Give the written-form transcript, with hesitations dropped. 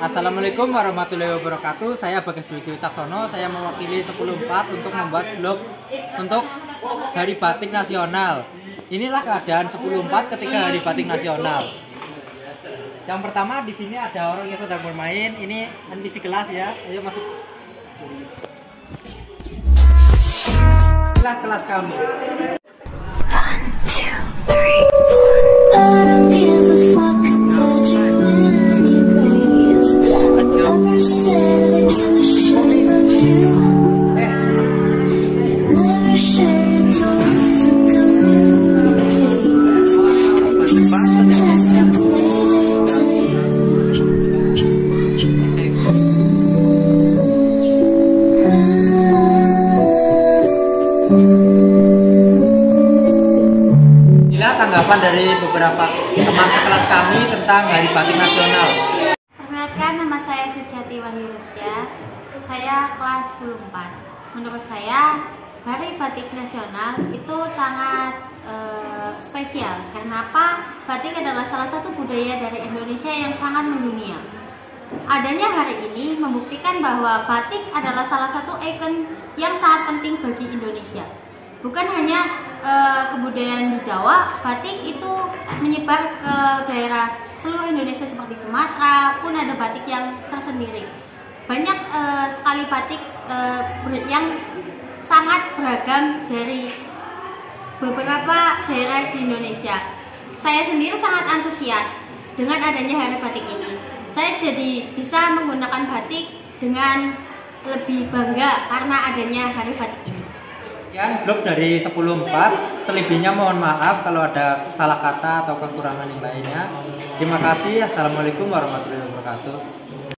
Assalamualaikum warahmatullahi wabarakatuh. Saya Bagas Dwi Wicaksono. Saya mewakili 10.4 untuk membuat vlog untuk Hari Batik Nasional. Inilah keadaan 10.4 ketika Hari Batik Nasional. Yang pertama, di sini ada orang yang sedang bermain. Ini NPC kelas ya. Ayo masuk. Inilah kelas kami. 1, 2, 3, 4. I don't give a fuck about you anyways. I never said I give a shit about you. Never share your toys or communicate. Guess I just played it to you. Inilah tanggapan dari beberapa teman sekelas kami tentang Hari Batik Nasional. Perkenalkan, nama saya Suciati Wahyu Rizkia. Saya kelas 10.4. Menurut saya, Hari Batik Nasional itu sangat spesial. Karena apa? Batik adalah salah satu budaya dari Indonesia yang sangat mendunia. Adanya hari ini membuktikan bahwa batik adalah salah satu ikon yang sangat penting bagi Indonesia. Bukan hanya kebudayaan di Jawa, batik itu menyebar ke daerah seluruh Indonesia seperti Sumatera pun ada batik yang tersendiri. Banyak sekali batik yang sangat beragam dari beberapa daerah di Indonesia. Saya sendiri sangat antusias dengan adanya Hari Batik ini. Saya jadi bisa menggunakan batik dengan lebih bangga karena adanya Hari Batik ini. Sekian vlog dari 10.4. Selebihnya mohon maaf kalau ada salah kata atau kekurangan yang lainnya. Terima kasih. Assalamualaikum warahmatullahi wabarakatuh.